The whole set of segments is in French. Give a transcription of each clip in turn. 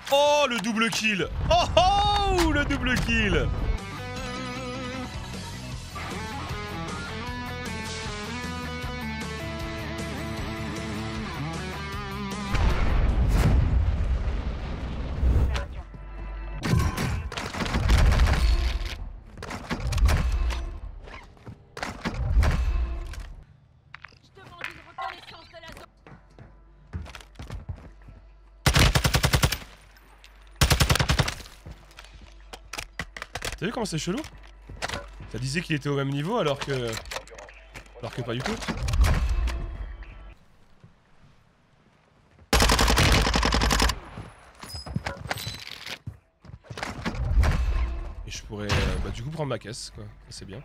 Oh, le double kill. Oh, oh, le double kill. T'as vu comment c'est chelou? Ça disait qu'il était au même niveau alors que pas du tout. Et je pourrais bah, du coup prendre ma caisse quoi, c'est bien.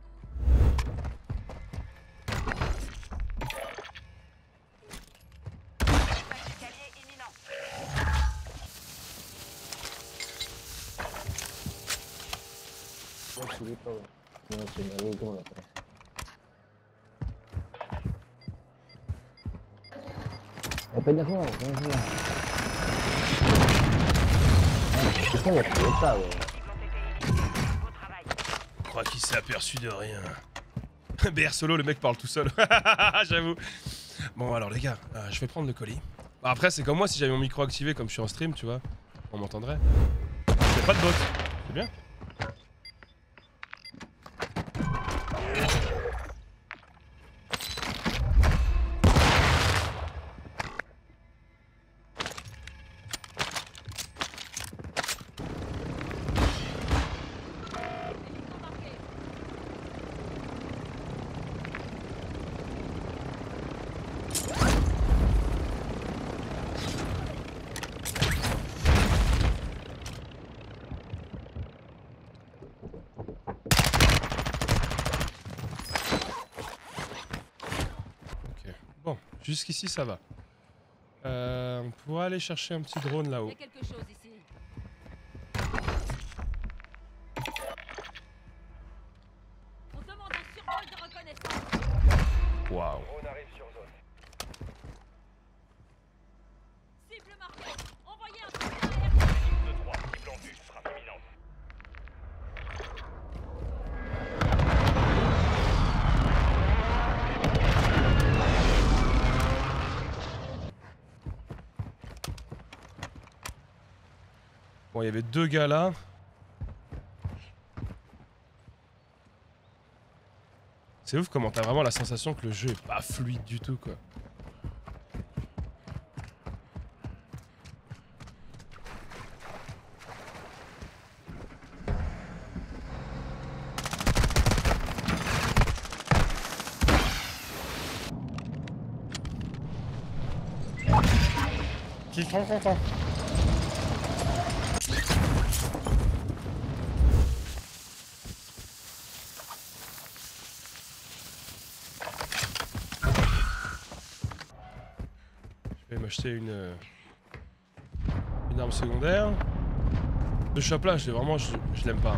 Pendejo, Je crois qu'il s'est aperçu de rien. BR solo, le mec parle tout seul. J'avoue. Bon alors les gars, je vais prendre le colis. Bah, après c'est comme moi, si j'avais mon micro activé comme je suis en stream, tu vois, on m'entendrait. Y'a pas de bot, c'est bien. Jusqu'ici ça va. On pourra aller chercher un petit drone là-haut. Waouh. Bon, il y avait deux gars là. C'est ouf comment t'as vraiment la sensation que le jeu est pas fluide du tout quoi. Qui sont contents. Je vais m'acheter une arme secondaire. Ce shop là, je l'aime pas.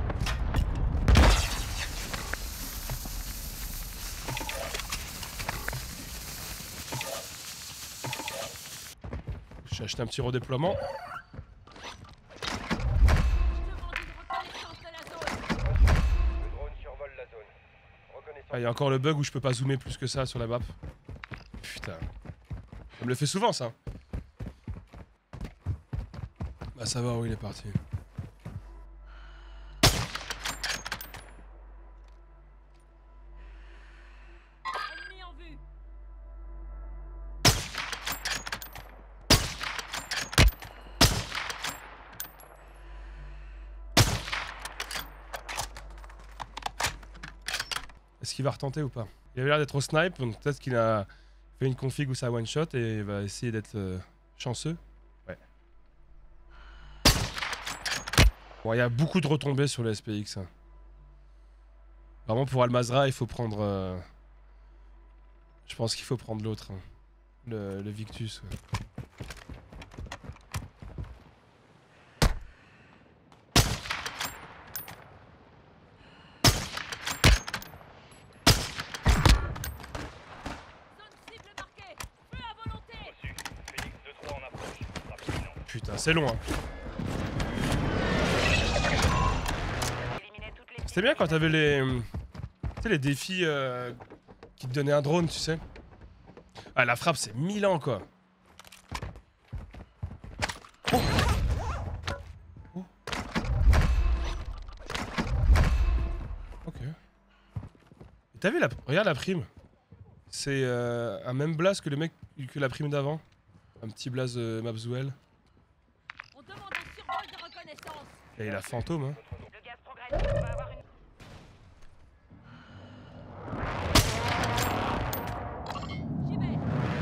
J'ai acheté un petit redéploiement. Ah, il y a encore le bug où je peux pas zoomer plus que ça sur la map. Putain. Ça me le fait souvent ça. Bah ça va où il est parti. Est-ce qu'il va retenter ou pas? Il avait l'air d'être au snipe, donc peut-être qu'il a fait une config où ça one shot et il va essayer d'être chanceux. Ouais. Bon, il y a beaucoup de retombées sur le SPX. Hein. Vraiment pour Almazra, il faut prendre... Je pense qu'il faut prendre l'autre. Hein. Le Victus. Ouais. putain, c'est long, hein. C'était bien quand t'avais les... Tu sais, les défis qui te donnaient un drone, tu sais. Ah, la frappe, c'est 1000 ans, quoi. Oh. Oh. Ok. T'as vu la... Regarde la prime. C'est un même blaze que le mec que la prime d'avant. Un petit blaze Mapswell. On demande un survol de reconnaissance. Et la fantôme, hein. Le gaz progresse, on va avoir une... J'y vais.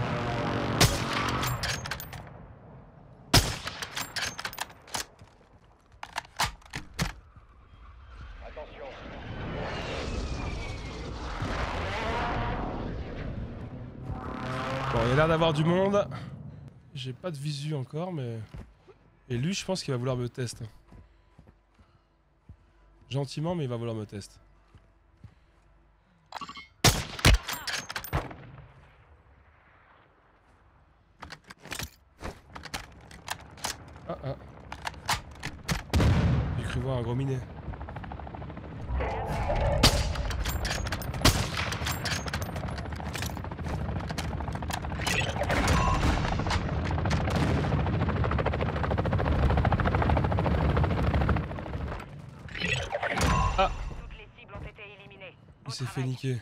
Bon, il y a l'air d'avoir du monde. J'ai pas de visu encore, mais... Et lui, je pense qu'il va vouloir me tester. Gentiment, mais il va vouloir me tester. Ah ah. J'ai cru voir un gros minet. Ah! Toutes les cibles ont été éliminées. Il s'est fait niquer.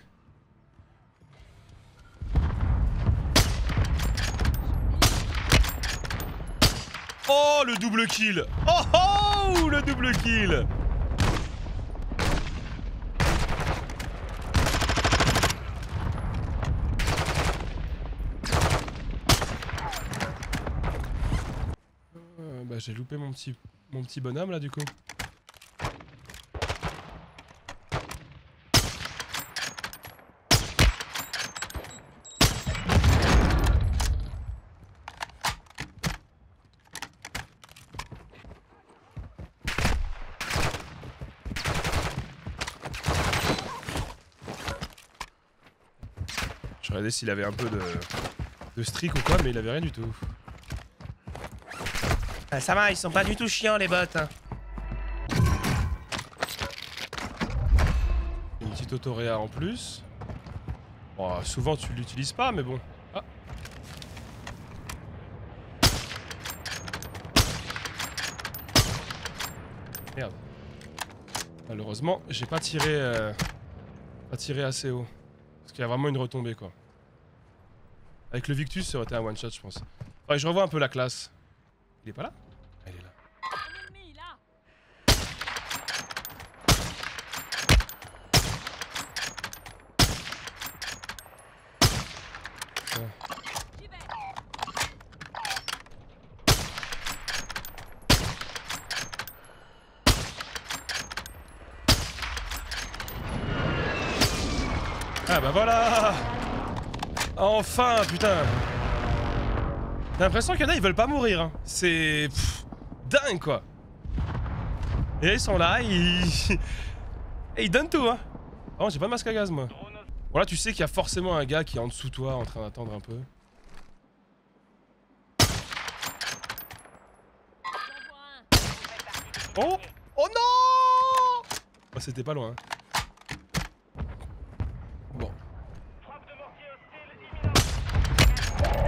Oh, le double kill! Oh oh, le double kill! Bah j'ai loupé mon petit bonhomme là du coup. Je regardais s'il avait un peu de streak ou quoi, mais il avait rien du tout. Ah, ça va, ils sont pas du tout chiants les bots. Hein. Une petite autoréa en plus. Bon, souvent tu l'utilises pas, mais bon. Ah. Merde. Malheureusement, j'ai pas tiré assez haut. Parce qu'il y a vraiment une retombée quoi. Avec le Victus, ça aurait été un one shot, je pense. Ouais, je revois un peu la classe. Il est pas là? Ah, il est là. Un ennemi là. Ouais. J'y vais. Ah bah voilà! Enfin, putain! J'ai l'impression qu'il y en a, ils veulent pas mourir. Hein. C'est... dingue, quoi! Et là, ils sont là, et ils donnent tout, hein! Oh, j'ai pas de masque à gaz, moi. Bon, là, tu sais qu'il y a forcément un gars qui est en dessous de toi, en train d'attendre un peu. J'en vois un. Oh! Oh non! Oh, c'était pas loin. Bon. Frappe de mortier hostile imminente.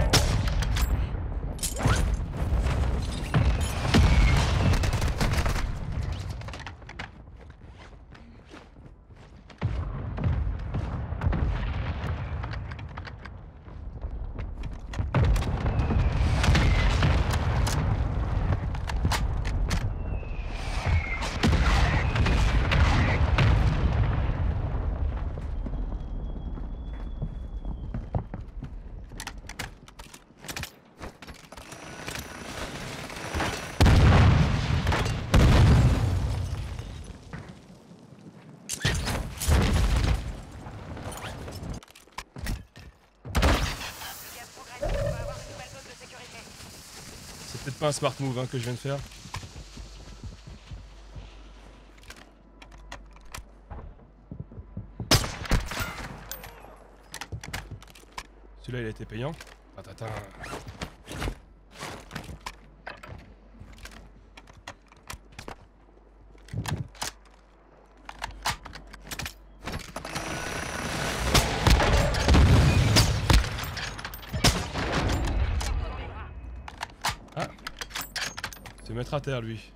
C'est peut-être pas un smart move hein, que je viens de faire. Celui-là il a été payant. Tatatin. Se mettre à terre, lui.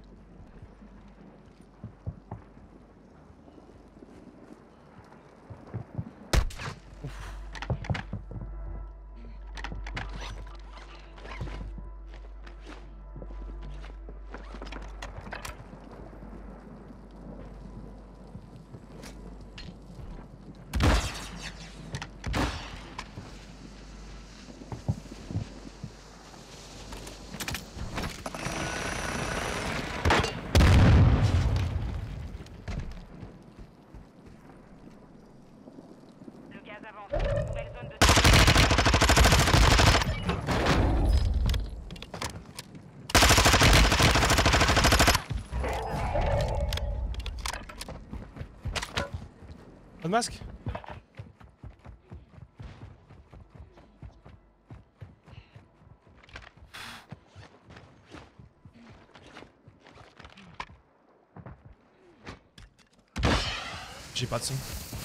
Nouvelle zone de Pas de masque? J'ai pas de son.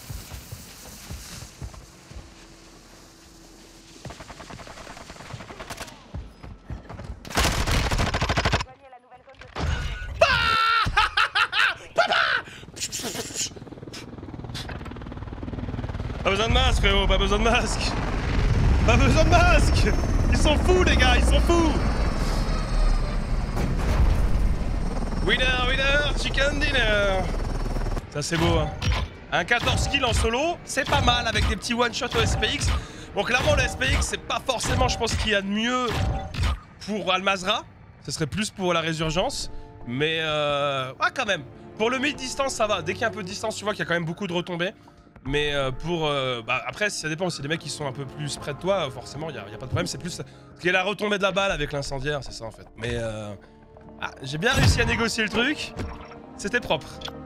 Rejoignez la nouvelle zone de Pas besoin de masque, frérot, pas besoin de masque. Pas besoin de masque. Ils sont fous, les gars, ils sont fous. Winner, winner, chicken dinner. Ça, c'est beau, hein. Un 14 kills en solo, c'est pas mal avec des petits one-shots au SPX. Bon, clairement, le SPX, c'est pas forcément, je pense, qu'il y a de mieux pour Al-Mazrah. Ce serait plus pour la résurgence. Mais, ouais, quand même. Pour le mid-distance, ça va. Dès qu'il y a un peu de distance, tu vois qu'il y a quand même beaucoup de retombées. Mais pour... bah, après, ça dépend. Si les mecs qui sont un peu plus près de toi, forcément, il n'y a pas de problème. C'est plus ce qui est la retombée de la balle avec l'incendiaire, c'est ça, en fait. Mais, ah, j'ai bien réussi à négocier le truc. C'était propre.